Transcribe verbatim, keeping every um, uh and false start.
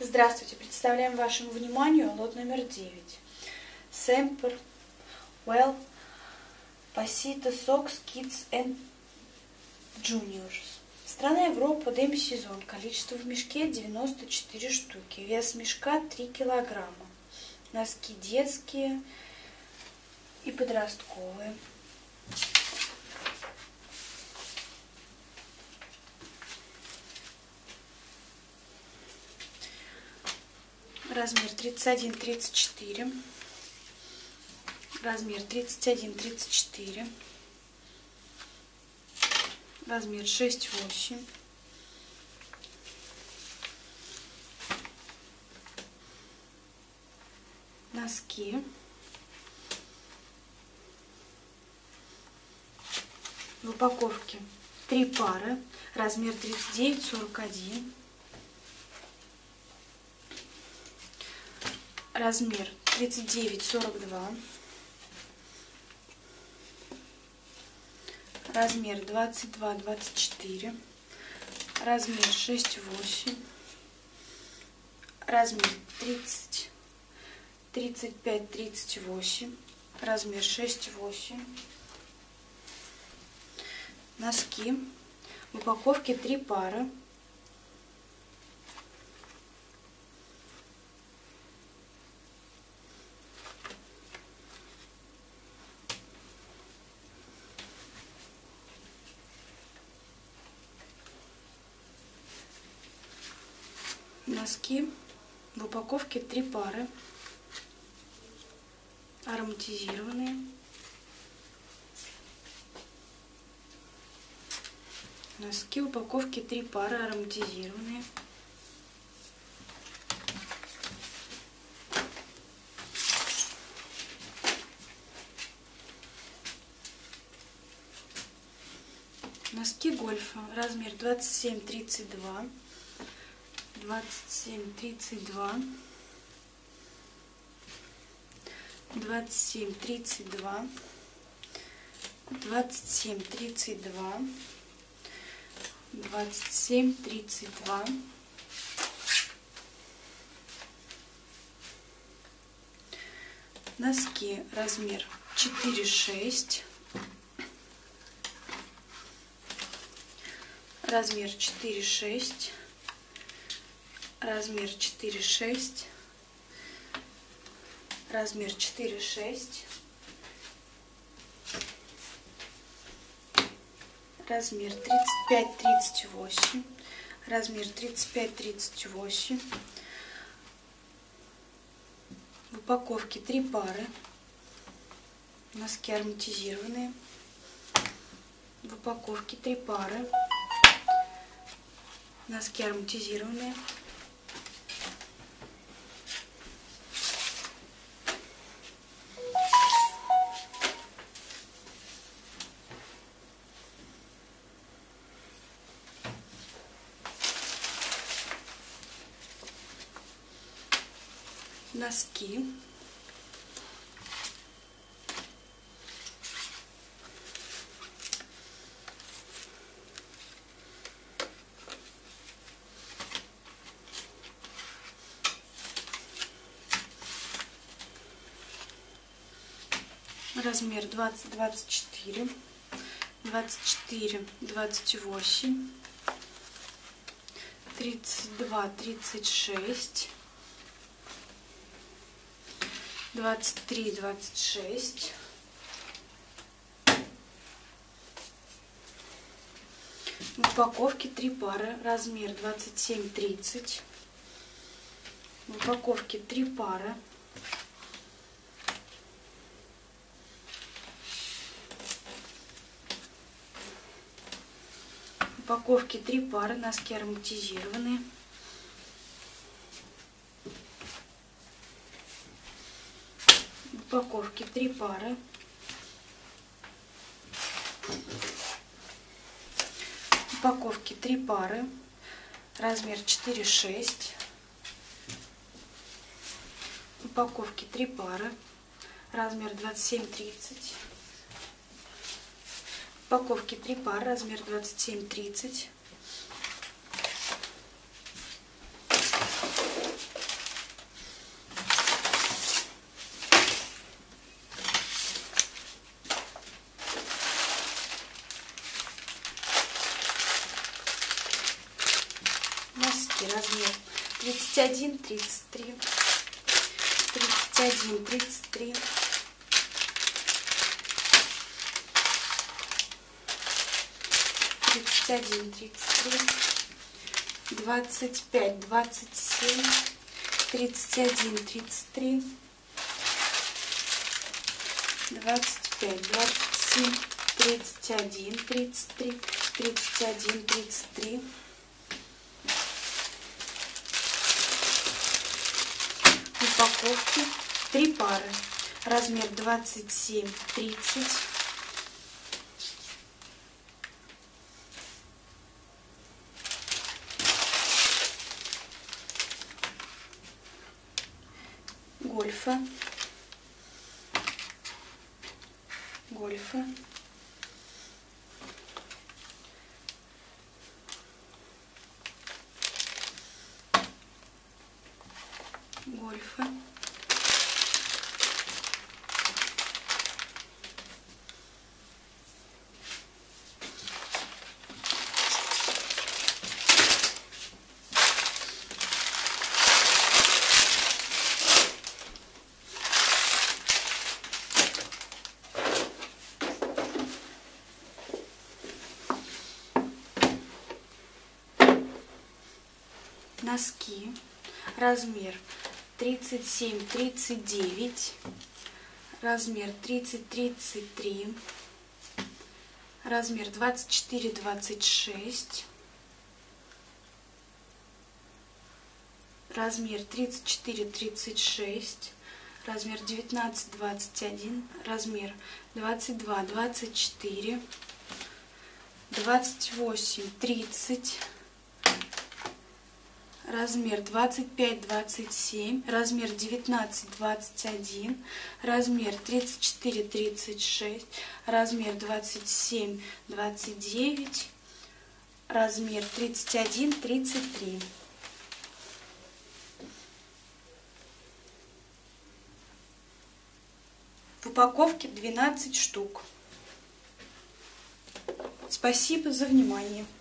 Здравствуйте! Представляем вашему вниманию лот номер девять. Semper Well Pasito Socks Kids and Juniors. Страна Европа, демисезон. Количество в мешке девяносто четыре штуки. Вес мешка три килограмма. Носки детские и подростковые. Размер тридцать один тридцать четыре. Размер тридцать один тридцать четыре. Размер шесть восемь. Носки. В упаковке три пары. Размер тридцать девять сорок один. Размер тридцать девять сорок два. Размер двадцать два двадцать четыре. Размер шесть восемь. Размер тридцать тридцать пять тридцать восемь. Размер шесть восемь. Носки. В упаковке три пары. Носки. В упаковке три пары. Ароматизированные. Носки в упаковке три пары ароматизированные. Носки гольфа. Размер двадцать семь тридцать два. двадцать семь тридцать два. двадцать семь тридцать два. двадцать семь тридцать два. двадцать семь тридцать два. Носки. Размер четыре шесть. Размер четыре шесть. Размер четыре шесть. Размер четыре шесть. Размер тридцать пять тридцать восемь. Размер тридцать пять тридцать восемь. В упаковке три пары. Носки ароматизированные. В упаковке три пары. Носки ароматизированные. Носки. Размер двадцать двадцать четыре. двадцать четыре двадцать восемь. тридцать два тридцать шесть. двадцать три двадцать шесть. В упаковке три пары. Размер двадцать семь тридцать. В упаковке три пары. В упаковке три пары. Носки ароматизированные. В упаковке три пары. В упаковке три пары. Размер четыре шесть. В упаковке три пары. Размер двадцать семь тридцать. В упаковке три пары. Размер двадцать семь тридцать. носки. Размер тридцать один тридцать три, тридцать один тридцать три, тридцать один тридцать три, двадцать пять двадцать семь, тридцать один тридцать три, двадцать пять двадцать семь, тридцать один тридцать три, тридцать один тридцать три. Упаковки три пары. Размер двадцать семь тридцать. Гольфа. Гольфа. Гольфа. Носки. Размер тридцать семь тридцать девять, размер тридцать тридцать три, размер двадцать четыре двадцать шесть, размер тридцать четыре тридцать шесть, размер девятнадцать двадцать один, размер двадцать два двадцать четыре, двадцать восемь тридцать, размер двадцать пять двадцать семь, размер девятнадцать двадцать один, размер тридцать четыре тридцать шесть, размер двадцать семь двадцать девять, размер тридцать один тридцать три. В упаковке двенадцать штук. Спасибо за внимание.